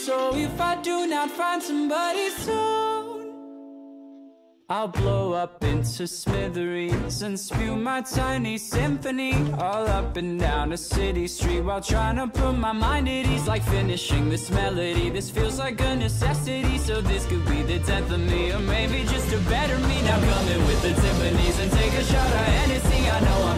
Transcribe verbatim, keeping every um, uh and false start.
So if I do not find somebody soon, I'll blow up into smithereens and spew my tiny symphony all up and down a city street while trying to put my mind at ease. Like finishing this melody, this feels like a necessity. So this could be the death of me, or maybe just a better me. Now come in with the timpanis and take a shot of Hennessy. I know